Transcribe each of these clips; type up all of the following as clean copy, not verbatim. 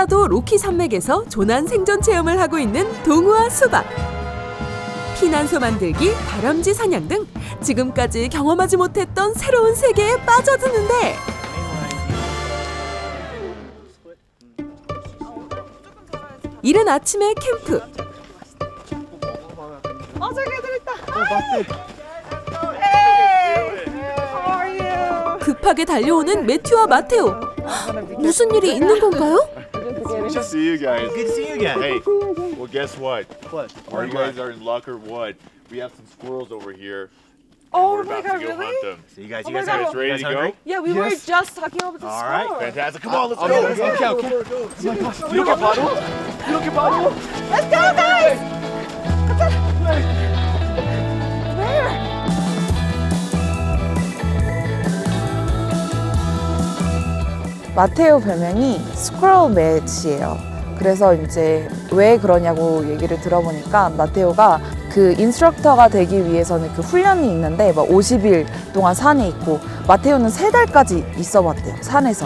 콜로라도 로키 산맥에서 조난 생존 체험을 하고 있는 동우와 수박. 피난소 만들기, 다람쥐 사냥 등 지금까지 경험하지 못했던 새로운 세계에 빠져드는데 이른 아침의 캠프. 저기 애들 있다. 급하게 달려오는 매튜와 마테오. 무슨 일이 있는 건가요? Good to see you guys. Good to see you again. Hey, well, guess what? What? You guys are in luck or what? We have some squirrels over here. Oh We're my about God, to go really? hunt them. So you guys, Oh you guys my God. are Ready to go? hungry? Yeah, we were just talking about the All right, squirrel. Fantastic. Come on, let's go. Okay. 이렇게 바로? 이렇게 바로? Let's go, guys! Where? 마테오 별명이 스크롤 매치예요. 그래서 이제 왜 그러냐고 얘기를 들어보니까 마테오가 그 인스트럭터가 되기 위해서는 그 훈련이 있는데 막 50일 동안 산에 있고 마테오는 3달까지 있어봤대요. 산에서.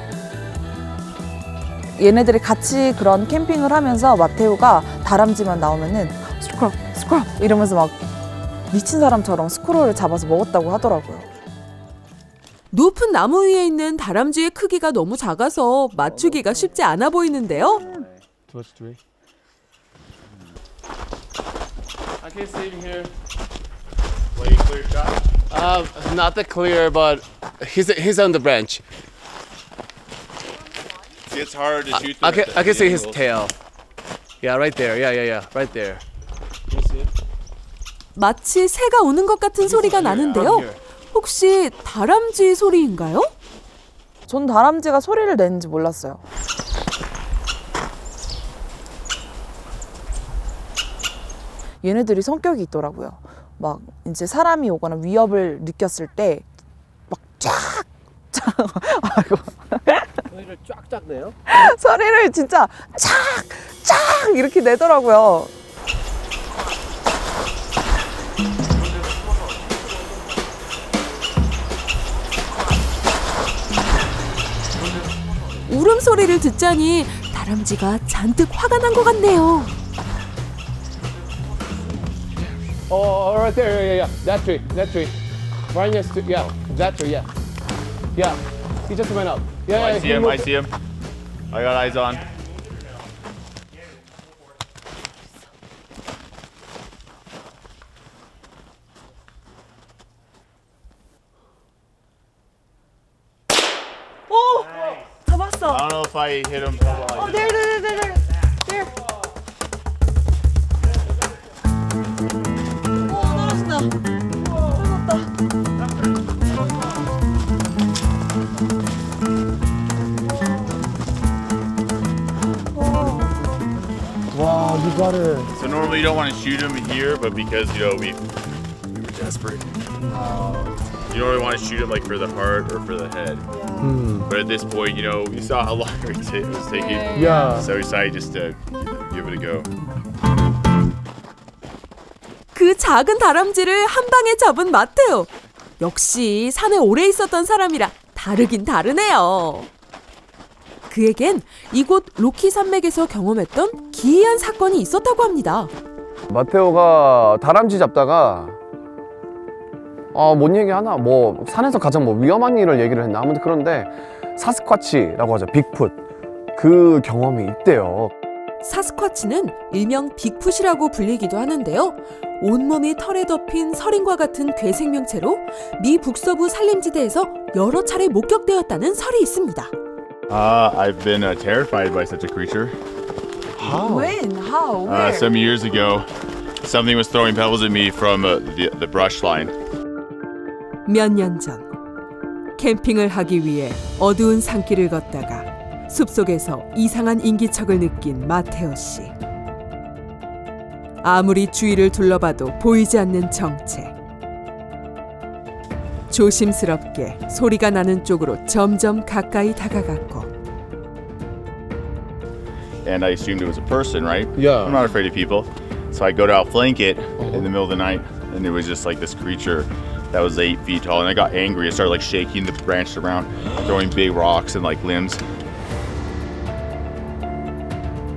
얘네들이 같이 그런 캠핑을 하면서 마테오가 다람쥐만 나오면은 스크롤 스크롤 이러면서 막 미친 사람처럼 스크롤을 잡아서 먹었다고 하더라고요. 높은 나무 위에 있는 다람쥐의 크기가 너무 작아서 맞추기가 쉽지 않아 보이는데요. I can see him here. Play clear shot. Not that clear, but he's on the branch. See, it's hard to shoot them. I can see his tail. Yeah, right there. Yeah, right there. Can you see him? 마치 새가 우는 것 같은 소리가 나는데요. 혹시 다람쥐 소리인가요? 전 다람쥐가 소리를 내는지 몰랐어요. 얘네들이 성격이 있더라고요. 막 이제 사람이 오거나 위협을 느꼈을 때 막 쫙 아이고 소리를 쫙쫙 내요? 소리를 진짜 쫙 이렇게 내더라고요. 울음소리를 듣자니 다람쥐가 잔뜩 화가 난 것 같네요. Oh, right there. Yeah. That tree. Right next to, yeah, that tree. Yeah. He just went up. Yeah. I see him. I got eyes on. 잡았어. I don't know if I hit him. there. Wow, you got it. So normally you don't want to shoot him here, but because we were desperate. You don't really want to shoot him like for the heart or for the head. But at this point, we saw how long it was taking. Yeah. So we decided just to give it a go. 그 작은 다람쥐를 한 방에 잡은 마테오. 역시 산에 오래 있었던 사람이라 다르긴 다르네요. 그에겐 이곳 로키 산맥에서 경험했던 기이한 사건이 있었다고 합니다. 마테오가 다람쥐 잡다가 뭔 얘기하나? 산에서 가장 위험한 일을 얘기를 했나? 아무튼 그런데 사스쿼치라고 하죠. 빅풋. 그 경험이 있대요. 사스쿼치는 일명 빅풋이라고 불리기도 하는데요. 온몸이 털에 덮인 서린과 같은 괴 생명체로 미 북서부 산림지대에서 여러 차례 목격되었다는 설이 있습니다. I've been terrified by such a creature. When? How? Where? Some years ago, something was throwing pebbles at me from the brush line. 몇 년 전 캠핑을 하기 위해 어두운 산길을 걷다가 숲속에서 이상한 인기척을 느낀 마테오 씨. 아무리 주위를 둘러봐도 보이지 않는 정체. 조심스럽게 소리가 나는 쪽으로 점점 가까이 다가갔고. And I assumed it was a person, right? Yeah. I'm not afraid of people. So I go to outflank it in the middle of the night, and it was just like this creature that was 8 feet tall. And I got angry. I started shaking the branch around, throwing big rocks and limbs.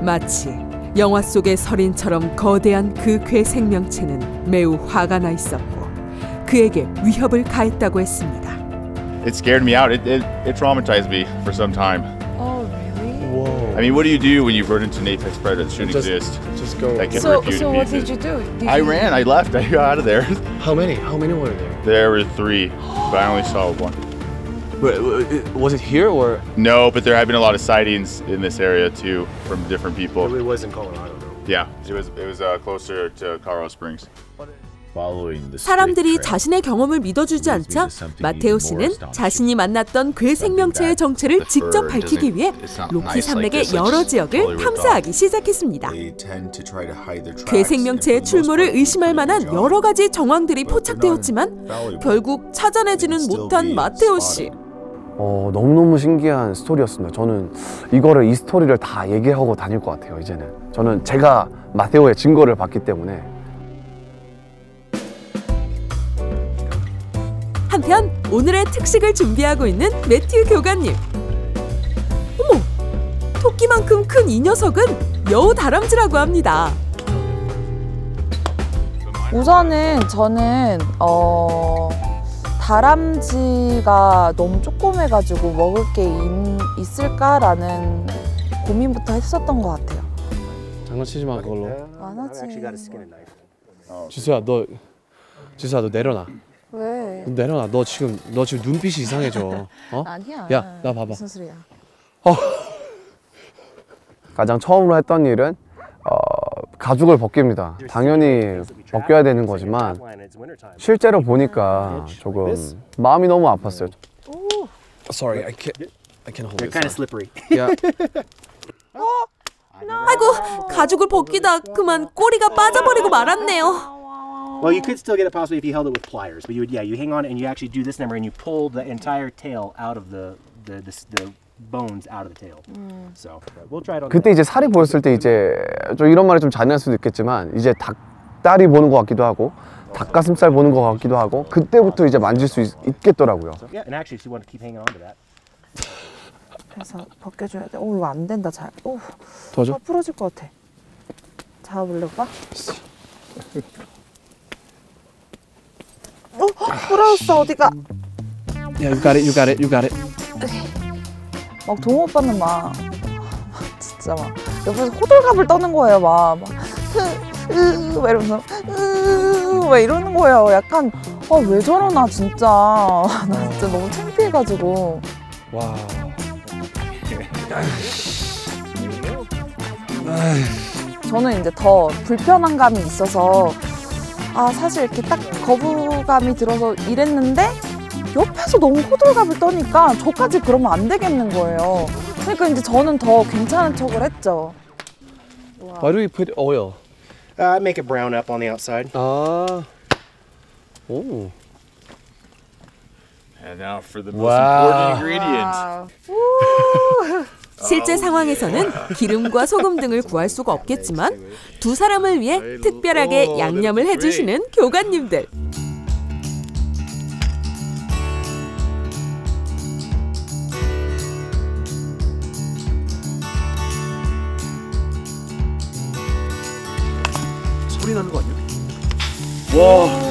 마치 영화 속의 서린처럼 거대한 그 괴 생명체는 매우 화가 나 있었고 그에게 위협을 가했다고 했습니다. It scared me out. It traumatized me for some time. Oh, really? Whoa. I mean, what do you do when you've run into an apex predator that shouldn't exist? Just go. That can So, rip you so to what pieces. did you do? I ran. I left. I got out of there. How many? How many were there? There were 3, but I only saw 1. Was it here or? No, but there have been a lot of sightings in this area too from different people. It was in Colorado, though. Yeah, it was closer to Colorado Springs. 사람들이 자신의 경험을 믿어주지 않자 마테오 씨는 자신이 만났던 괴 생명체의 정체를 직접 밝히기 위해 로키 산맥의 여러 지역을 탐사하기 시작했습니다. 괴 생명체의 출몰을 의심할 만한 여러 가지 정황들이 포착되었지만 결국 찾아내지는 못한 마테오 씨. 너무너무 신기한 스토리였습니다. 저는 이 스토리를 다 얘기하고 다닐 것 같아요, 이제는. 저는 제가 마테오의 증거를 봤기 때문에. 한편 오늘의 특식을 준비하고 있는 매튜 교관님. 어머! 토끼만큼 큰 이 녀석은 여우 다람쥐라고 합니다. 우선은 저는 다람쥐가 너무 조그매가지고 먹을 게 있을까라는 고민부터 했었던 것 같아요. 장난치지 마 그걸로. 안 하지. 지수야 너 내려놔. 왜? 너 내려놔. 너 지금 눈빛이 이상해져. 어? 아니야. 야, 나 봐봐. 무슨 소리야? 가장 처음으로 했던 일은 가죽을 벗깁니다. 당연히 벗겨야 되는 거지만 실제로 보니까 조금 마음이 너무 아팠어요. Sorry, I can't hold They're it. kind of slippery. Yeah. 아이고, 가죽을 벗기다 그만 꼬리가 빠져버리고 말았네요. Well, you could still get it possibly if you held it with pliers, but you hang on it and you actually do this number and you pull the entire tail out of the bones out of the tail. So we'll try it on. 그때 이제 살이 보였을 때 이제 좀 이런 말이 좀 잔인할 수도 있겠지만 이제 닭다리 보는 것 같기도 하고 닭가슴살 보는 것 같기도 하고 그때부터 이제 만질 수 있겠더라고요. So, yeah, and actually, if you want to keep hanging on to that. 그래서 벗겨줘야 돼. 오, 이거 안 된다. 잘. 오, 도와줘. 부러질 것 같아. 잡아볼래 오빠? 부러졌어. 어디가? Yeah, you got it. 막 동호 오빠는 막 진짜 막 옆에서 호들갑을 떠는 거예요. 막 이러면서 막 이러는 거예요. 약간 왜 저러나 진짜. 나 진짜 너무 창피해가지고. 와. 저는 이제 더 불편한 감이 있어서 사실 이렇게 딱 거부감이 들어서 이랬는데 옆에서 너무 호들갑을 떠니까 저까지 그러면 안 되겠는 거예요. 그러니까 이제 저는 더 괜찮은 척을 했죠. Why do we put oil? Make it brown up on the outside. 아. 오. And now for the most important ingredient. 실제 상황에서는 기름과 소금 등을 구할 수가 없겠지만 두 사람을 위해 특별하게 양념을 해주시는 교관님들. 소리 나는 거 아니야? 와.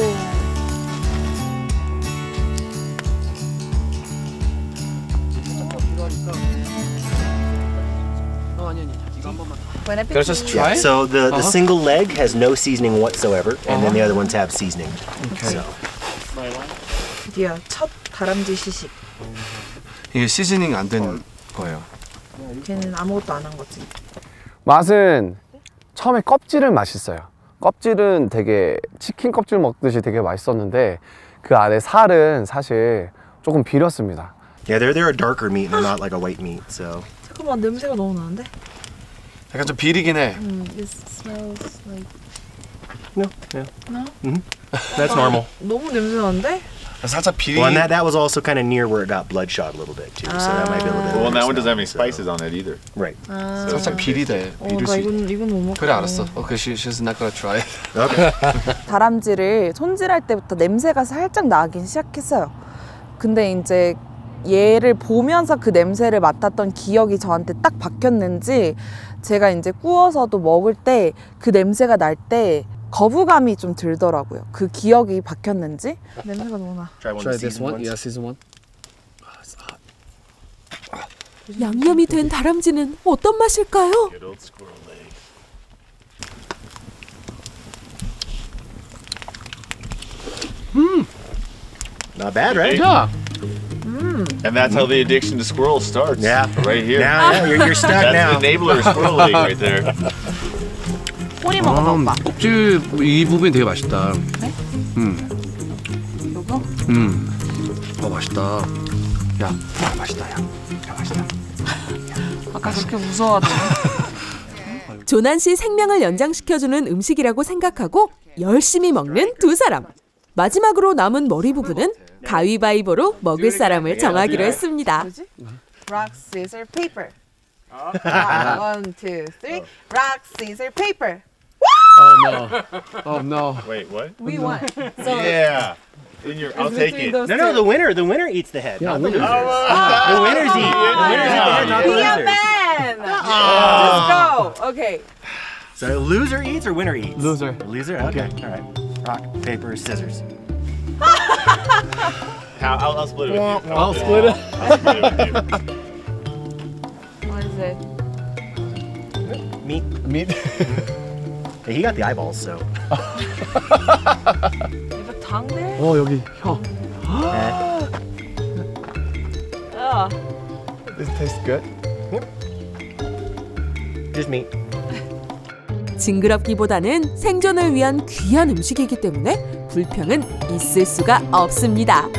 Let's just try. So the single leg has no seasoning whatsoever, and then the other ones have seasoning. Okay. So. 드디어 첫 다람쥐 시식. 이게 시즈닝 안 된 거예요. 걔는 아무것도 안 한 거지. 맛은 처음에 껍질은 맛있어요. 껍질은 되게 치킨 껍질 먹듯이 되게 맛있었는데 그 안에 살은 사실 조금 비렸습니다. Yeah, they're a darker meat. They're not like a white meat. So. 잠깐만, 냄새가 너무 나는데? 약간 좀 비리긴 해. It smells like... No. No? That's normal. 너무 냄새 나는데? 살짝 비리. Well, and that was also kind of near where it got bloodshot a little bit too. So that might be a little bit. Well, that one smell, doesn't have any so- spices on it either. Right. 살짝 비리대. 비릴 나 수 있. 이건 못 먹어. 그래 알았어. Okay, she's not gonna try. Okay. 다람쥐를 손질할 때부터 냄새가 살짝 나긴 시작했어요. 근데 이제 얘를 보면서 그 냄새를 맡았던 기억이 저한테 딱 박혔는지 제가 이제 구워서도 먹을 때 그 냄새가 날 때 거부감이 좀 들더라고요. 그 기억이 박혔는지. 냄새가 너무 나. Try this one. Yeah, season one. 양념이 된 다람쥐는 어떤 맛일까요? Good old squirrel leg. Not bad, right? Yeah. And that's how the addiction to squirrels starts. Yeah. Right here. Now, yeah, you're stuck That's now. the enabler squirrel leg right there. 꼬리 먹어봐, 오빠. 껍질 이 부분이 되게 맛있다. 네? 요거? 맛있다. 야, 맛있다, 야. 맛있다. 아까 그렇게 무서워하더니. 조난 씨 생명을 연장시켜주는 음식이라고 생각하고 열심히 먹는 두 사람. 마지막으로 남은 머리 부분은 가위바위보로 먹을 사람을 정하기로 했습니다. Rock, scissors, paper. 1, 2, 3. Rock, scissors, paper. Oh no. Oh no. Wait, what? We won. Yeah. I'll take it. No, the winner eats the head. Yeah, not the winner. losers. The winners eat. The winners eat the head, not the Be a losers. man. Let's go. Okay. So loser eats or winner eats? Loser. Loser? Okay. All right. Rock, paper, scissors. I'll split it with you. I'll split it. I'll split it with you. What is it? Meat. Meat. Hey, he got the eyeballs, so. 이거 당대? 여기 혀. This tastes good. Just meat. 징그럽기보다는 생존을 위한 귀한 음식이기 때문에 불평은 있을 수가 없습니다.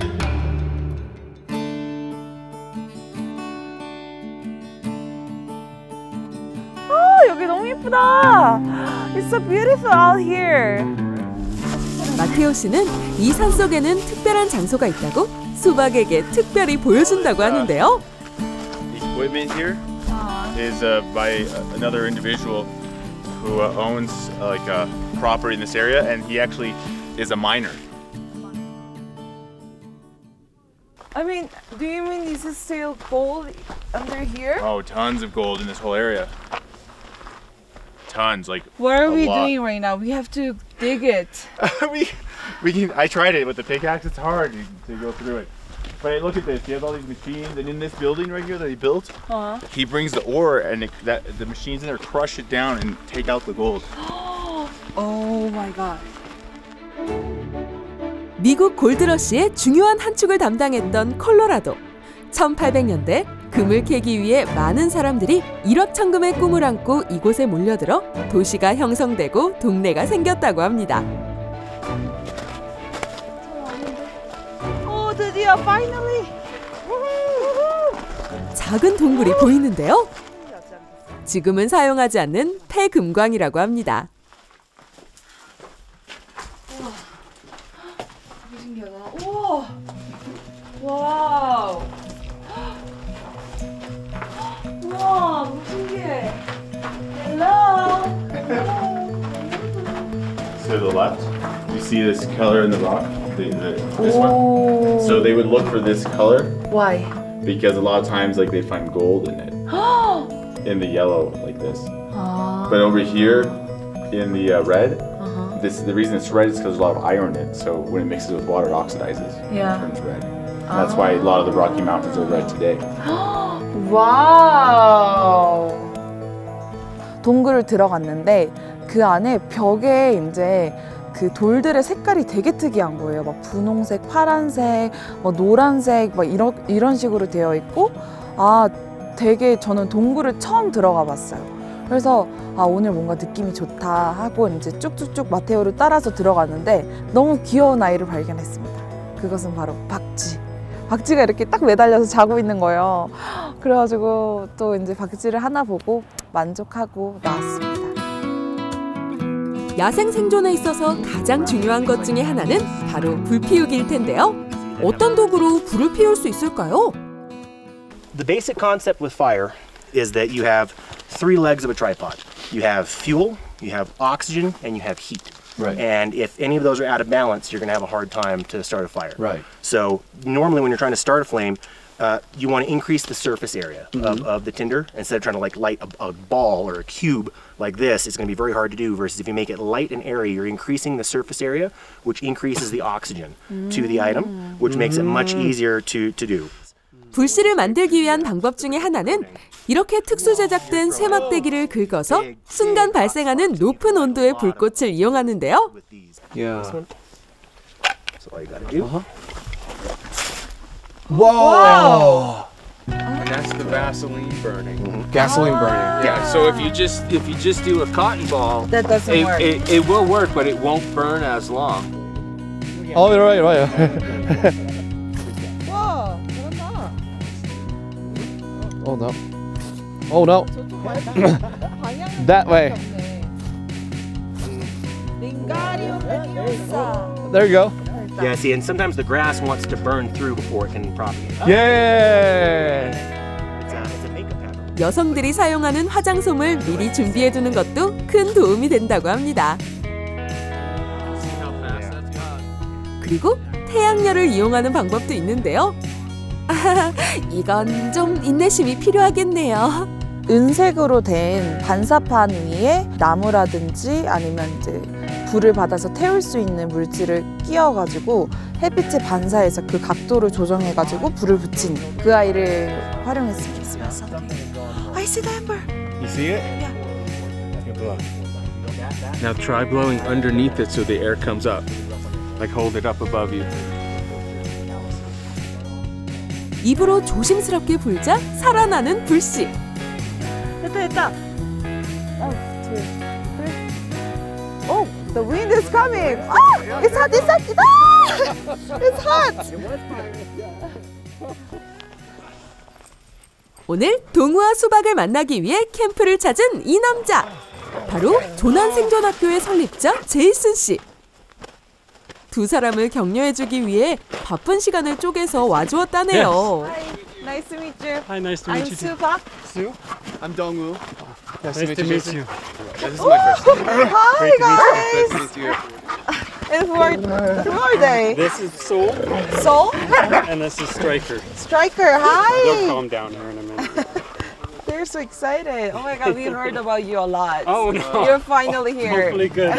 여기 너무 예쁘다. It's so beautiful out here. 마테오 씨는 이 산속에는 특별한 장소가 있다고 수박에게 특별히 보여준다고 하는데요. The equipment here is by another individual who owns like a property in this area, and he actually is a miner. I mean, do you mean is it still gold under here? Oh, tons of gold in this whole area. Tons, like What are a we lot. doing right now? We have to dig it. we can. I tried it with the pickaxe. It's hard to go through it. But look at this. He has all these machines, and in this building right here that he built, he brings the ore, and the machines in there crush it down and take out the gold. Oh my god. 미국 골드러시의 중요한 한 축을 담당했던 콜로라도. 1800년대 금을 캐기 위해 많은 사람들이 일확천금의 꿈을 안고 이곳에 몰려들어 도시가 형성되고 동네가 생겼다고 합니다. Oh, 드디어 finally. 작은 동굴이 보이는데요. 지금은 사용하지 않는 폐금광이라고 합니다. 되게 신기하다. 우와. 와우. 우와, 너무 신기해. Hello. To the left, you see this color in the rock. This one. So they would look for this color Why? because a lot of times, like they find gold in it, in the yellow like this. But over here, in the red, the reason it's red is because there's a lot of iron in it. So when it mixes with water, it oxidizes. Yeah. It turns red. And that's why a lot of the Rocky Mountains are red today. 와우. 동굴을 들어갔는데 그 안에 벽에 이제 그 돌들의 색깔이 되게 특이한 거예요. 막 분홍색, 파란색, 막 노란색, 막 이런 식으로 되어 있고, 아, 되게 저는 동굴을 처음 들어가 봤어요. 그래서 아, 오늘 뭔가 느낌이 좋다 하고 이제 쭉쭉쭉 마테오를 따라서 들어갔는데 너무 귀여운 아이를 발견했습니다. 그것은 바로 박쥐. 박쥐가 이렇게 딱 매달려서 자고 있는 거예요. 그래가지고 또 이제 박쥐를 하나 보고 만족하고 나왔습니다. 야생 생존에 있어서 가장 중요한 것 중에 하나는 바로 불 피우기일 텐데요. 어떤 도구로 불을 피울 수 있을까요? The basic concept with fire is that you have three legs of a tripod. You have fuel, you have oxygen, and you have heat. Right. And if any of those are out of balance, you're going to have a hard time to start a fire. Right. So normally when you're trying to start a flame, you want to increase the surface area of the tinder instead of trying to like light a ball or a cube like this. It's going to be very hard to do. Versus if you make it light and airy, you're increasing the surface area, which increases the oxygen to the item, which makes it much easier to do. 불씨를 만들기 위한 방법 중에 하나는 이렇게 특수 제작된 쇠막대기를 긁어서 순간 발생하는 높은 온도의 불꽃을 이용하는데요. Yeah. That's all you got to do. Whoa! And that's the Vaseline burning. Gasoline burning. Yeah. So if you just do a cotton ball, That doesn't work. it will work, but it won't burn as long. Oh, right. 와, 잘한다. Oh no. Oh no. That way. There you go. Yeah, see, and sometimes the grass wants to burn through before it can propagate. Yeah. It's a makeup pattern. 여성들이 사용하는 화장솜을 미리 준비해두는 것도 큰 도움이 된다고 합니다. 그리고 태양열을 이용하는 방법도 있는데요. 이건 좀 인내심이 필요하겠네요. 은색으로 된 반사판 위에 나무라든지 아니면 이제 불을 받아서 태울 수 있는 물질을 끼워가지고 햇빛에 반사해서 그 각도를 조정해가지고 불을 붙인 그 아이를 활용했습니다. I see the ember. You see it? Yeah. Now try blowing underneath it so the air comes up. Like hold it up above you. 입으로 조심스럽게 불자 살아나는 불씨. 됐다. Oh, the wind is coming. Oh, it's hot, it's hot, it's hot. 오늘 동우와 수박을 만나기 위해 캠프를 찾은 이 남자. 바로 조난생존학교의 설립자 제이슨 씨. 두 사람을 격려해주기 위해 바쁜 시간을 쪼개서 와주었다네요. Nice to meet you. Hi, nice to I'm meet you. Supak. Sue? I'm Dongwoo. Nice to meet you. This is my first time. Hi guys. Nice to meet you. And who are they? This is Soul, Soul? and this is Striker. Striker, They'll hi. calm down here in a minute. They're so excited. Oh my god, we heard about you a lot. Oh no. You're finally here. Hopefully good.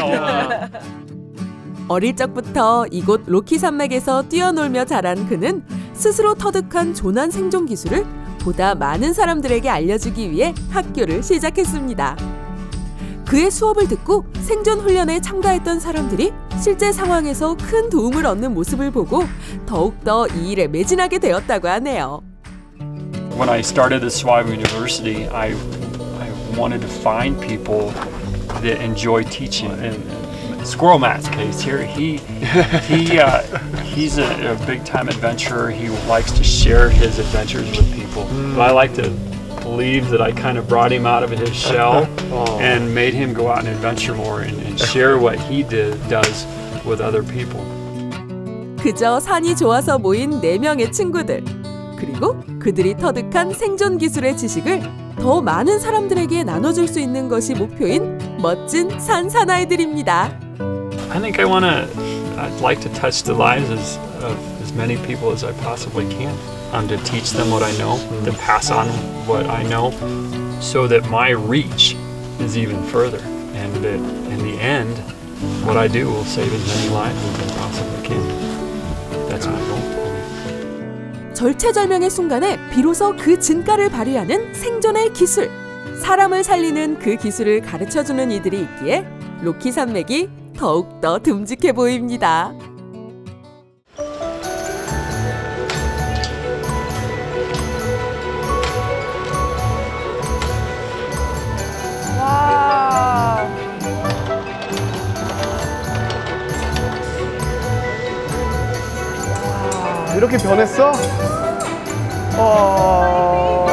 어릴 적부터 이곳 로키 산맥에서 뛰어놀며 자란 그는 스스로 터득한 조난 생존 기술을 보다 많은 사람들에게 알려주기 위해 학교를 시작했습니다. 그의 수업을 듣고 생존 훈련에 참가했던 사람들이 실제 상황에서 큰 도움을 얻는 모습을 보고 더욱더 이 일에 매진하게 되었다고 하네요. When I started at Swive University, I wanted to find people that enjoy teaching. And Squirrel Matt's case here, he's a big-time adventurer. He likes to share his adventures with people. But I like to believe that I kind of brought him out of his shell and made him go out and adventure more and share what he does with other people. 그저 산이 좋아서 모인 4명의 친구들. 그리고 그들이 터득한 생존 기술의 지식을 더 많은 사람들에게 나눠줄 수 있는 것이 목표인 멋진 산 사나이들입니다. I think I'd like to touch the lives of as many people as I possibly can. To teach them what I know, to pass on what I know, so that my reach is even further. And that in the end, what I do will save as many lives as I possibly can. That's my goal. 절체절명의 순간에 비로소 그 진가를 발휘하는 생존의 기술. 사람을 살리는 그 기술을 가르쳐주는 이들이 있기에 로키 산맥이 더욱더 듬직해 보입니다. 와. 이렇게 변했어?